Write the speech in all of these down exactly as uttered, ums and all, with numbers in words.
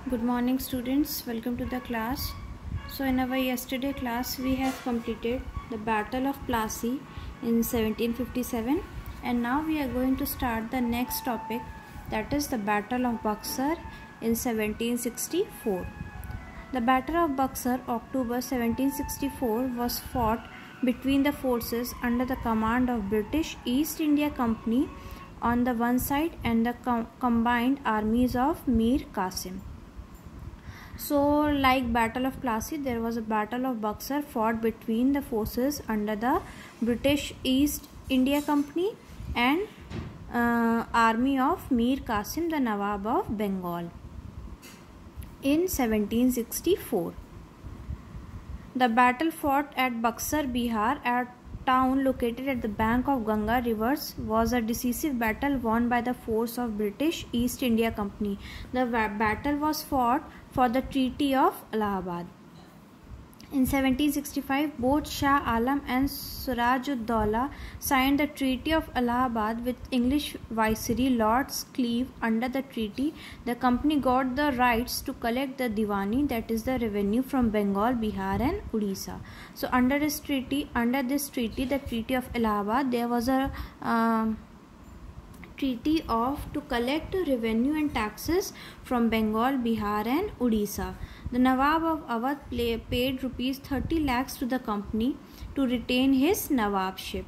Good morning students, welcome to the class. So in our yesterday class we have completed the Battle of Plassey in seventeen fifty-seven and now we are going to start the next topic, that is the Battle of Buxar in seventeen sixty-four. The Battle of Buxar, October seventeen sixty-four, was fought between the forces under the command of British East India Company on the one side and the com combined armies of Mir Qasim. So, like Battle of Plassey, there was a Battle of Buxar fought between the forces under the British East India Company and uh, army of Mir Qasim, the Nawab of Bengal, in seventeen sixty-four. The battle fought at Buxar, Bihar, a town located at the bank of Ganga rivers, was a decisive battle won by the force of British East India Company. The battle was fought for the Treaty of Allahabad. In seventeen sixty-five, both Shah Alam and Suraj-ud-Dawla signed the Treaty of Allahabad with English Viceroy Lord Cleeve. Under the treaty, the company got the rights to collect the Diwani, that is the revenue, from Bengal, Bihar and Odisha. So under this treaty, under this treaty, the Treaty of Allahabad, there was a um, treaty of to collect revenue and taxes from Bengal, Bihar and Odisha. The Nawab of Awadh play, paid rupees thirty lakhs to the company to retain his Nawabship.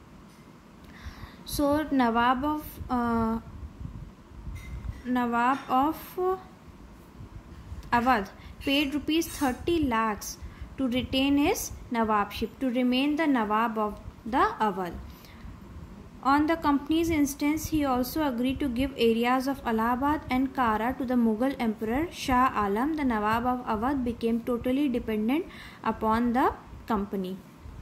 So Nawab of uh, Nawab of uh, Awadh paid rupees thirty lakhs to retain his Nawabship, to remain the Nawab of the Awadh. On the company's instance, he also agreed to give areas of Allahabad and Kara to the Mughal Emperor Shah Alam. The Nawab of Awadh became totally dependent upon the company.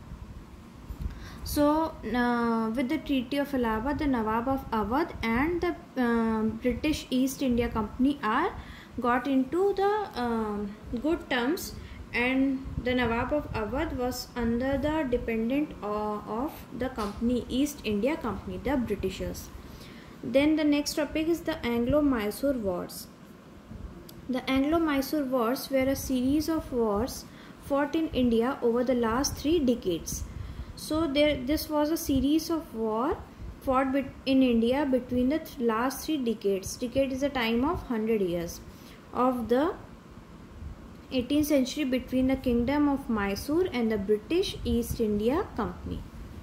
So, uh, with the Treaty of Allahabad, the Nawab of Awadh and the uh, British East India Company are got into the uh, good terms, and the Nawab of Awadh was under the dependent uh, of the company, East India Company, the Britishers. Then the next topic is the Anglo-Mysore Wars. The Anglo-Mysore Wars were a series of wars fought in India over the last three decades. So there, this was a series of war fought in India between the th last three decades. Decade is a time of one hundred years of the eighteenth century between the Kingdom of Mysore and the British East India Company.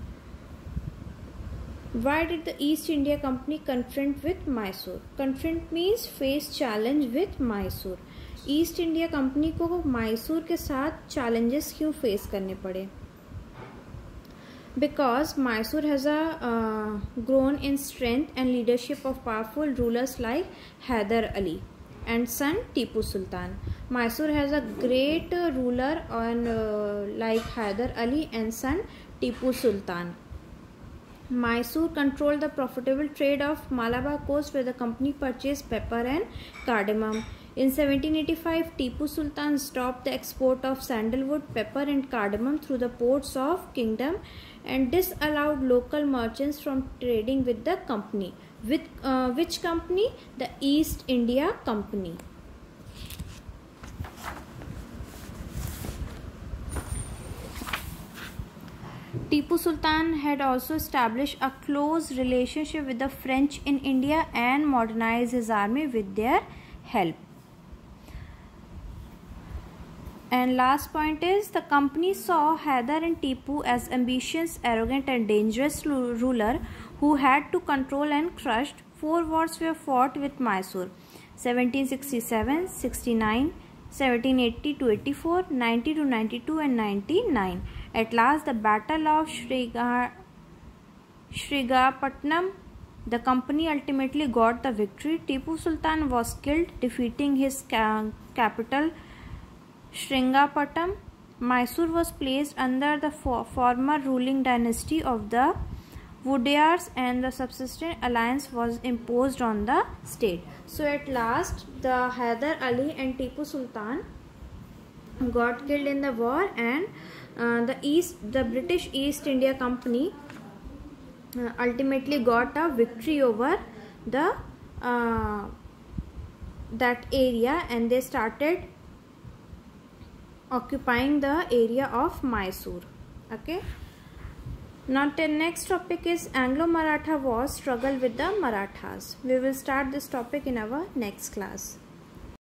Why did the East India Company confront with Mysore? Confront means face challenge with Mysore. East India Company को Mysore के साथ challenges क्यों face करने पड़े? Because Mysore has a uh, grown in strength and leadership of powerful rulers like Hyder Ali and son Tipu Sultan. Mysore has a great uh, ruler on uh, like Hyder Ali and son Tipu Sultan. Mysore controlled the profitable trade of Malabar coast, where the company purchased pepper and cardamom. In seventeen eighty-five, Tipu Sultan stopped the export of sandalwood, pepper and cardamom through the ports of kingdom and disallowed local merchants from trading with the company. With uh, which company? The East India Company. Tipu Sultan had also established a close relationship with the French in India and modernized his army with their help. And last point is, the company saw Hyder and Tipu as ambitious, arrogant and dangerous ruler who had to control and crush. Four wars were fought with Mysore: seventeen sixty-seven, sixty-nine, seventeen eighty to eighty-four, ninety to ninety-two and ninety-nine. At last, the Battle of Sriga, Srigapatnam, the company ultimately got the victory. Tipu Sultan was killed, defeating his ca capital Sringapatnam. Mysore was placed under the for former ruling dynasty of the Wodeyars and the subsistent alliance was imposed on the state. So at last, the Hyder Ali and Tipu Sultan got killed in the war, and uh, the East, the British East India Company uh, ultimately got a victory over the uh, that area and they started occupying the area of Mysore. Okay. Now the next topic is Anglo-Maratha War, struggle with the Marathas. We will start this topic in our next class.